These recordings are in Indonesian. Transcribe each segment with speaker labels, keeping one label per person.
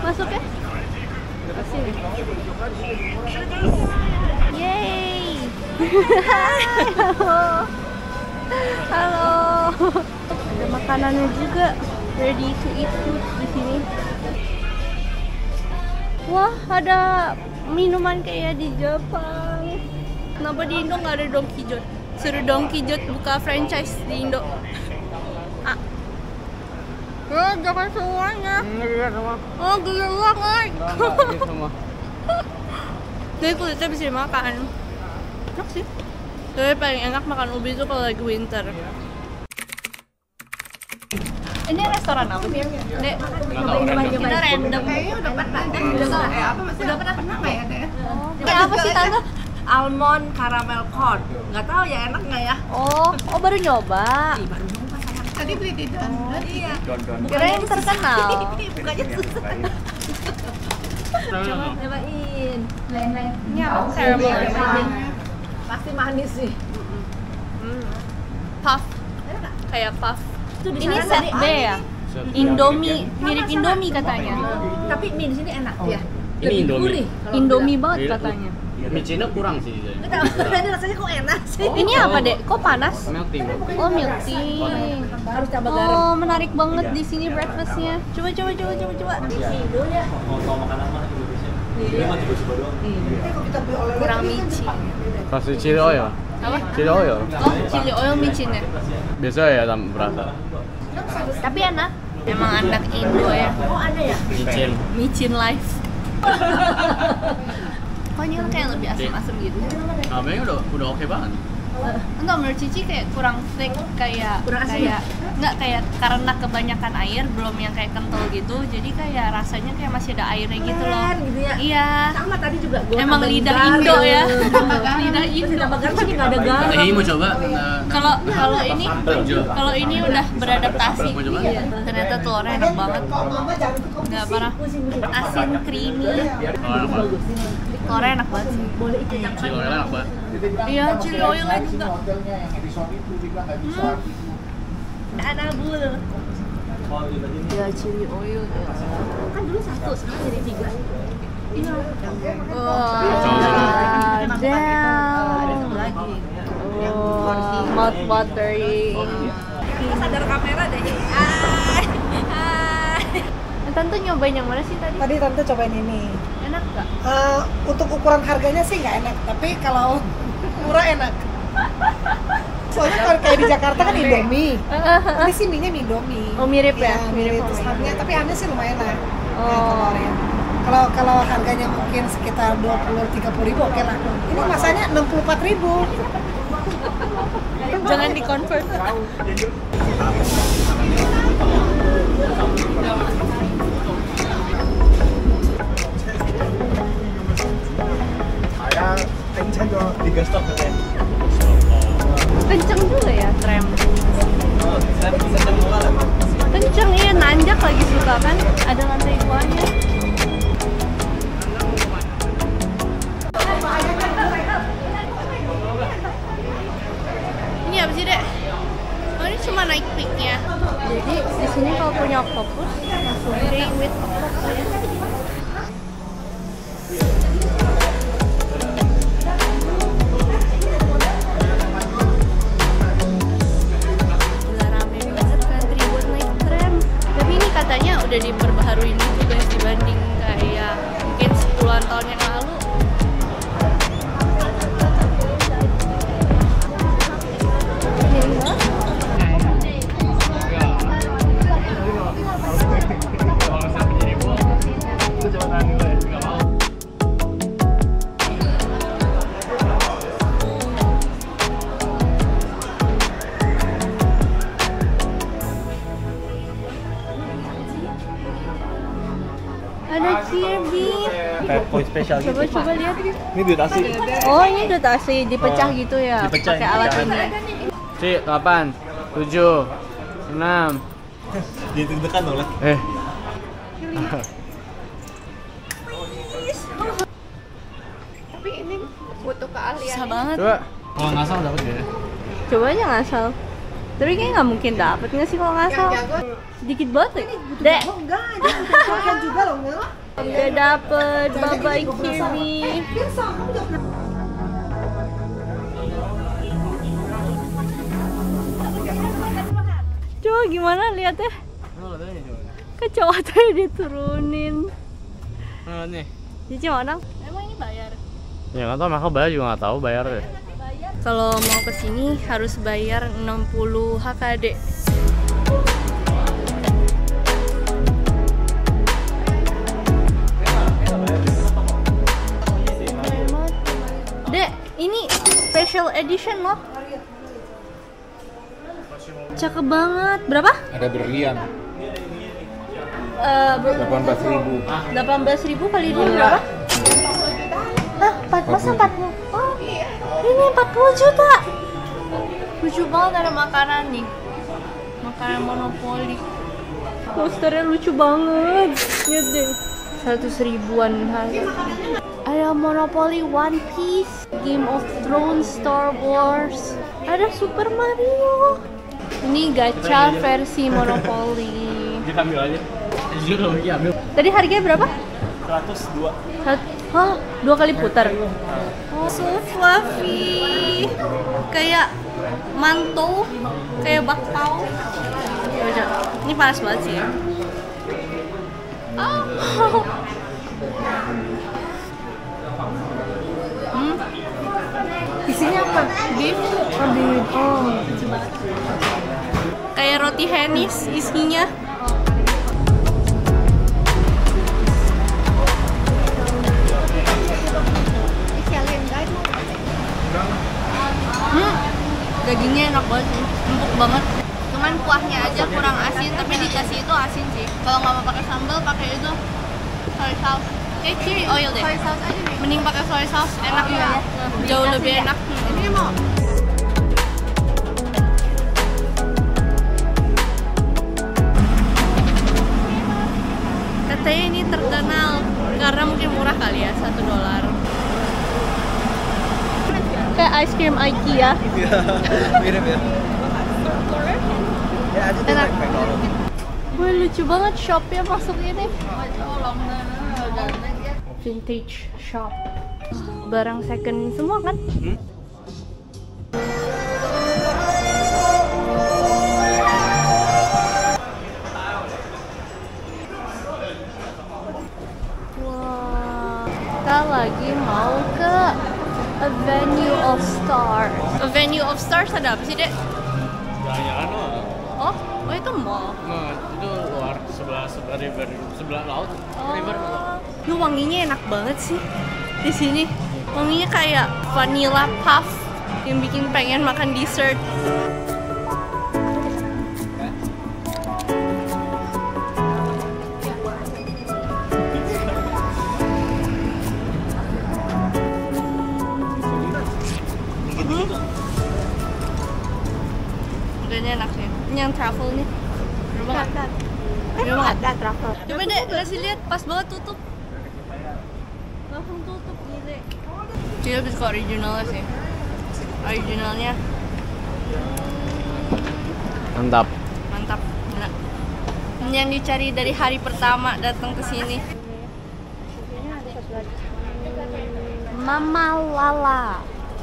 Speaker 1: Masuk ya? Sini. Yeay. Halo. Halo. Ada makanannya juga. Ready to eat food di sini. Wah, ada minuman kayak di Jepang. Kenapa di Indo nggak ada Don Kijot? Suruh Don Kijot buka franchise di Indo. Ah. Oh, jangan semuanya.
Speaker 2: Enggak sama.
Speaker 1: Oh, gila banget.
Speaker 2: Enggak sama.
Speaker 1: Jadi kulitnya bisa dimakan. Enak sih. Tapi paling enak makan ubi itu kalau lagi winter. Ini restoran apa sih? Dek, kita random.
Speaker 3: Kayaknya udah pernah deh. Udah pernah ya deh.
Speaker 1: Ini apa sih tante?
Speaker 3: Almond caramel corn. Nggak tahu ya enak nggak ya?
Speaker 1: Oh baru nyoba.
Speaker 3: Ih, baru nyoba sayang. Tadi beli di Don. Iya.
Speaker 1: Kirain terkenal.
Speaker 3: Bukannya susah. Coba cobain. Lain-lain.
Speaker 1: Ini apa? Caramel.
Speaker 3: Pasti manis sih.
Speaker 1: Puff. Kayak puff.
Speaker 3: Itu di
Speaker 1: Ini
Speaker 3: sana
Speaker 1: set
Speaker 3: tadi
Speaker 1: B ya? Indomie, mirip Indomie katanya.
Speaker 3: Tapi mie di sini enak ya.
Speaker 2: Ini
Speaker 3: Lebih
Speaker 2: Indomie.
Speaker 3: gurih kalau
Speaker 1: Indomie
Speaker 3: bilang.
Speaker 1: banget katanya.
Speaker 2: Micinnya kurang sih.
Speaker 3: Nggak tahu, ini rasanya kok enak sih.
Speaker 1: Ini apa dek? Kok panas?
Speaker 2: Melting.
Speaker 1: Oh milk tea.
Speaker 3: Harus tambah garam.
Speaker 1: Oh menarik banget di sini breakfastnya. Coba. Kurang micin.
Speaker 2: Kasih chili oil.
Speaker 1: Apa?
Speaker 2: Chili oil.
Speaker 1: Oh chili oil micinnya.
Speaker 2: Biasa ya berasa.
Speaker 1: Tapi enak. Emang anak Indo ya.
Speaker 3: Oh ada ya?
Speaker 2: Micin.
Speaker 1: Micin life. Kok ini kan kayak lebih asam-asam gitu.
Speaker 2: Namanya udah oke banget.
Speaker 1: Enggak, menurut Cici kayak kurang thick, kayak
Speaker 3: Kurang asin
Speaker 1: kayak enggak kayak karena kebanyakan air, belum yang kayak kental gitu. Jadi kayak rasanya kayak masih ada airnya gitu loh.
Speaker 3: Keren gitu ya.
Speaker 1: Iya.
Speaker 3: Sama tadi juga gua
Speaker 1: Emang
Speaker 3: tambahin
Speaker 1: lidah
Speaker 3: garam.
Speaker 1: Indo ya.
Speaker 3: Tambah garam.
Speaker 1: Lidah Indo.
Speaker 3: Tambah garam tapi nggak ada garam.
Speaker 2: Ini mau coba.
Speaker 1: Kalau ini udah beradaptasi.
Speaker 2: Mau coba?
Speaker 1: Iya. Ternyata telurnya enak banget. Enggak parah. Asin creamy. Telurnya enak banget sih.
Speaker 3: Boleh ikut yang
Speaker 2: Chili oil enak banget.
Speaker 1: Iya, chili oilnya juga.
Speaker 3: ada bul.
Speaker 1: Ya chili oil.
Speaker 3: Kan dulu satu, sekarang jadi 3. Iya.
Speaker 1: Wah,
Speaker 3: Ada
Speaker 1: damn.
Speaker 3: satu lagi.
Speaker 1: Oh, mouth watering.
Speaker 3: Sadar kamera deh.
Speaker 1: Tante nyobain yang mana sih tadi?
Speaker 4: Tadi tante cobain ini.
Speaker 1: Enak gak?
Speaker 4: Untuk ukuran harganya sih nggak enak, tapi kalau murah enak. Soalnya kalau kayak di Jakarta kan Indomie, ini sih mie-nya Indomie.
Speaker 1: Oh mirip ya?
Speaker 4: Mirip
Speaker 1: sama
Speaker 4: terus
Speaker 1: ini.
Speaker 4: harganya, tapi harganya sih lumayan lah.
Speaker 1: Oh.
Speaker 4: Kalau harganya mungkin sekitar 20-30 ribu oke lah. Ini masanya 64 ribu.
Speaker 1: Jangan di convert. Kenceng juga ya tram. Kenceng iya, nanjak lagi suka kan. Ada lantai 2-nya. Ini apa sih dek? Oh ini cuma naik peak-nya. Jadi di sini kalau punya octopus langsung stay with octopus. Gila rame banget ngantri buat naik tram. Tapi ini katanya udah diperbaharui gitu guys dibanding kayak mungkin 10-an tahun yang lalu. Ada Kirby.
Speaker 2: Kayak poin spesial gitu.
Speaker 1: Coba lihat.
Speaker 2: Ini duit asli.
Speaker 1: Oh ini udah asli dipecah gitu ya?
Speaker 2: Dipecah,
Speaker 1: Pakai alat
Speaker 2: dipecah.
Speaker 1: ini.
Speaker 2: Cik, 8, 7, 6.
Speaker 5: Ditekan dong lah.
Speaker 3: Tapi ini butuh keahlian.
Speaker 1: Susah banget.
Speaker 2: Coba. Kalau ngasal dapat ya.
Speaker 1: Coba aja ngasal. Tapi kayaknya nggak mungkin dapet nggak sih kalau ngasal?
Speaker 3: Yang jago
Speaker 1: Sedikit banget ya? Dek,
Speaker 4: Oh enggak, dia butuh keahlian juga loh.
Speaker 1: Udah dapet Baba Ikimi. Coba gimana lihatnya? Kecowatnya diturunin.
Speaker 2: nih.
Speaker 1: Cici mana? Emang ini bayar?
Speaker 2: Ya nggak tahu, maka bayar juga nggak tahu bayar deh.
Speaker 1: Kalau mau kesini harus bayar 60 HKD. Dek, ini special edition loh. Cakep banget. Berapa?
Speaker 5: Ada berlian.
Speaker 1: 18.000. 18.000 kali 2 berapa? Hah, masa 40? Oh, ini 40 juta. Lucu banget, ada makanan nih. Makanan Monopoly. Posternya lucu banget. Lihat deh. 100 ribuan harga. Ada Monopoly, One Piece, Game of Thrones, Star Wars. Ada Super Mario. Ini gacha versi Monopoly.
Speaker 2: Kita ambil aja. Jujur lagi ambil.
Speaker 1: Tadi harganya berapa?
Speaker 2: 102.
Speaker 1: Hah? 2 kali putar? Oh, so fluffy. Kayak mantou, kayak bakpao. Ini panas banget sih ya.
Speaker 4: Isinya apa?
Speaker 1: Beef.
Speaker 4: Beef. Oh.
Speaker 1: Kayak roti Hennis isinya. Dagingnya enak banget sih, empuk banget. Cuman kuahnya aja kurang asin, tapi dikasih itu asin sih. Kalau nggak mau pakai sambal, pakai itu soy sauce. Chili oil deh. Soy sauce aja nih. Mending pakai soy sauce, enak ya. Jauh lebih enak. Ini mau. Katanya ini terkenal karena mungkin murah kali ya, $1. Kayak ice cream IKEA.
Speaker 5: Iya, mirip ya. Ya, aja
Speaker 1: Enak.
Speaker 5: McDonald's.
Speaker 1: Wih, lucu banget shopnya masuk ini. Vintage shop. Barang second semua kan? Wah, kita lagi mau ke A Venue of Stars. A Venue of Stars ada apa sih, Dek?
Speaker 2: Jangan
Speaker 1: Oh, itu mall.
Speaker 2: Nah, itu luar sebelah river, sebelah laut. River.
Speaker 1: Ini wanginya enak banget sih di sini. Wanginya kayak vanilla puff yang bikin pengen makan dessert. Harganya enak sih. Ini yang truffle nih. Berapa nggak? Memang ada truffle. Coba deh, kasih lihat, pas banget tutup. Langsung tutup gile. Dia lebih suka originalnya sih. Originalnya
Speaker 2: Mantap.
Speaker 1: mantap. Nah, ini yang dicari dari hari pertama datang ke sini. Mama Lala.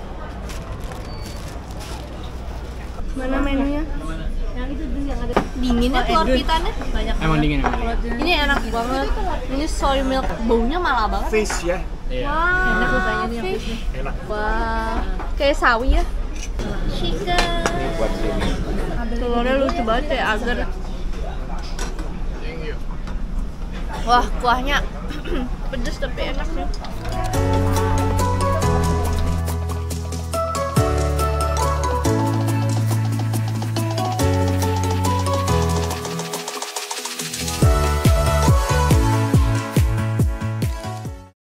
Speaker 1: Mana menunya? Yang itu yang ada dinginnya telur pitannya banyak.
Speaker 2: Emang
Speaker 1: banget.
Speaker 2: dingin.
Speaker 1: Ini enak banget. Ini soy milk, baunya malah banget.
Speaker 5: Fish ya.
Speaker 2: Iya.
Speaker 1: Wah,
Speaker 4: Enak tuh kayaknya nih yang
Speaker 1: fish.
Speaker 5: Enak.
Speaker 1: Wah, kayak sawi ya. Chicken.
Speaker 5: Ini buat sini.
Speaker 1: Telurnya lucu banget kayak agar. Wah, kuahnya pedes tapi enak sih.